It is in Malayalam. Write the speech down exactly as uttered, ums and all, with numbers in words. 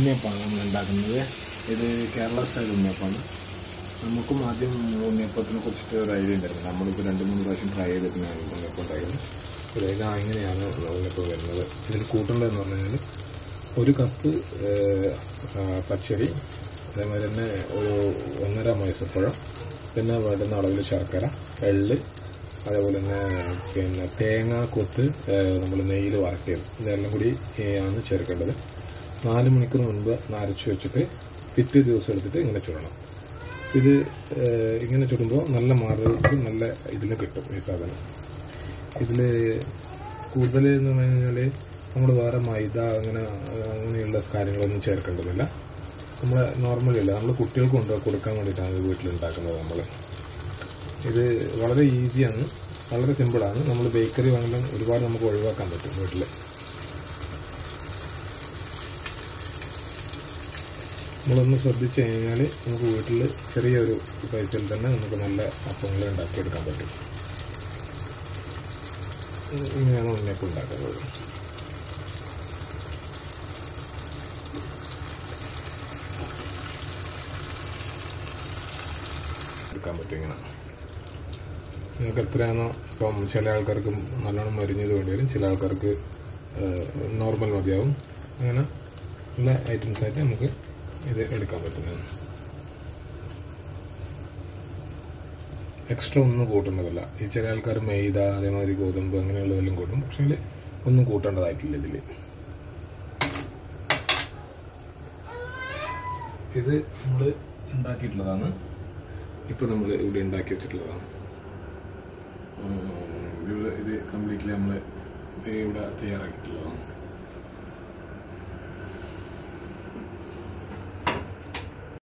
ഉണ്ണിയപ്പമാണ് നമ്മൾ ഉണ്ടാക്കുന്നത്. ഇത് കേരള സ്റ്റൈൽ ഉണ്ണിയപ്പമാണ്. നമുക്കും ആദ്യം ഉണ്ണിയപ്പത്തിനെ കുറിച്ചിട്ട് ഒരു ഐഡിയ ഉണ്ടായിരുന്നു. നമ്മളിപ്പോൾ രണ്ട് മൂന്ന് പ്രാവശ്യം ട്രൈ ചെയ്തിട്ടാണ് ഉണ്ണിയപ്പം ഉണ്ടായിരുന്നു. ഇത് ഇങ്ങനെയാണ് ഉണ്ണിയപ്പം വരുന്നത്. ഇതിൽ കൂട്ടേണ്ടതെന്ന് പറഞ്ഞു കഴിഞ്ഞാൽ ഒരു കപ്പ് പച്ചരി, അതേമാതിരി തന്നെ ഒരു ഒന്നര മൈസൂർപ്പഴം, പിന്നെ വേണ്ടുന്ന അളവിൽ ശർക്കര, എള്ള്, അതേപോലെ തന്നെ പിന്നെ തേങ്ങ കൊത്ത് നമ്മൾ നെയ്യിൽ വറക്കിയത്, ഇതെല്ലാം കൂടി ആണ് ചേർക്കേണ്ടത്. നാല് മണിക്കൂർ മുൻപ് നരച്ച് വെച്ചിട്ട് പിറ്റേ ദിവസം എടുത്തിട്ട് ഇങ്ങനെ ചുടണം. ഇത് ഇങ്ങനെ ചുടുമ്പോൾ നല്ല മാർക്ക് നല്ല ഇതിൽ കിട്ടും ഈ സാധനം. ഇതിൽ കൂടുതൽ എന്ന് പറഞ്ഞു കഴിഞ്ഞാൽ നമ്മൾ വേറെ മൈദ അങ്ങനെ അങ്ങനെയുള്ള കാര്യങ്ങളൊന്നും ചേർക്കേണ്ടതില്ല. നമ്മൾ നോർമലില്ല, നമ്മൾ കുട്ടികൾക്ക് കൊണ്ട് കൊടുക്കാൻ വേണ്ടിയിട്ടാണ് വീട്ടിലുണ്ടാക്കുന്നത്. നമ്മൾ ഇത് വളരെ ഈസിയാണ്, വളരെ സിമ്പിളാണ്. നമ്മൾ ബേക്കറി വാങ്ങലും ഒരുപാട് നമുക്ക് ഒഴിവാക്കാൻ പറ്റും വീട്ടിൽ. നമ്മളൊന്ന് ശ്രദ്ധിച്ചു കഴിഞ്ഞാൽ നമുക്ക് വീട്ടിൽ ചെറിയൊരു പൈസയിൽ തന്നെ നമുക്ക് നല്ല അപ്പങ്ങൾ ഉണ്ടാക്കിയെടുക്കാൻ പറ്റും. ഇങ്ങനെയാണ് ഉണ്ണിയപ്പം ഉണ്ടാക്കുന്നത്. എടുക്കാൻ പറ്റും ഇങ്ങനെ. നിങ്ങൾക്ക് എത്രയാണോ, ഇപ്പം ചില ആൾക്കാർക്ക് നല്ലോണം മരിഞ്ഞത് വേണ്ടി വരും, ചില ആൾക്കാർക്ക് നോർമൽ മതിയാവും. അങ്ങനെ ഉള്ള ഐറ്റംസായിട്ട് നമുക്ക് ഇത് എടുക്കാൻ പറ്റുന്നതാണ്. എക്സ്ട്രാ ഒന്നും കൂട്ടേണ്ടതല്ല. ഈ ചില ആൾക്കാർ മൈദ അതേമാതിരി ഗോതമ്പ് അങ്ങനെയുള്ളതെല്ലാം കൂട്ടും, പക്ഷേ ഒന്നും കൂട്ടേണ്ടതായിട്ടില്ല ഇതിൽ. ഇത് നമ്മൾ ഉണ്ടാക്കിയിട്ടുള്ളതാണ്. ഇപ്പം നമ്മൾ ഇവിടെ ഉണ്ടാക്കി വെച്ചിട്ടുള്ളതാണ്. ഇത് കംപ്ലീറ്റ്ലി നമ്മൾ ഇവിടെ തയ്യാറാക്കിയിട്ടുള്ളതാണ്.